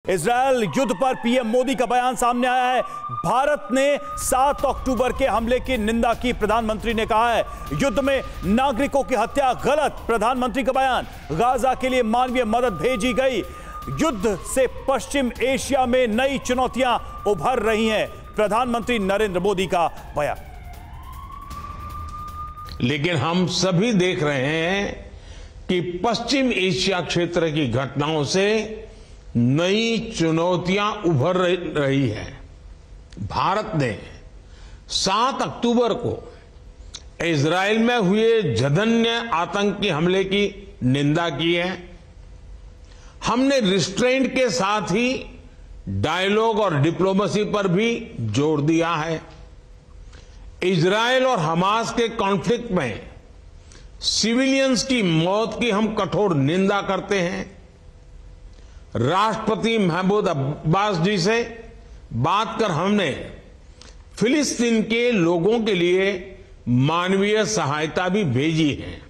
Israel युद्ध पर PM Modi का बयान सामने आया है। भारत ने 7 अक्टूबर के हमले की निंदा की। प्रधानमंत्री ने कहा है युद्ध में नागरिकों की हत्या गलत। प्रधानमंत्री का बयान। गाजा के लिए मानवीय मदद भेजी गई। युद्ध से पश्चिम एशिया में नई चुनौतियां उभर रही हैं। प्रधानमंत्री नरेंद्र मोदी का बयान। लेकिन हम सभी देख रहे हैं कि पश्चिम एशिया क्षेत्र की घटनाओं से नई चुनौतियां उभर रही है। भारत ने 7 अक्टूबर को इजरायल में हुए जघन्य आतंकी हमले की निंदा की है। हमने रिस्ट्रेंट के साथ ही डायलॉग और डिप्लोमेसी पर भी जोर दिया है। इजरायल और हमास के कॉन्फ्लिक्ट में सिविलियंस की मौत की हम कठोर निंदा करते हैं। राष्ट्रपति महमूद अब्बास जी से बात कर हमने फिलिस्तीन के लोगों के लिए मानवीय सहायता भी भेजी है।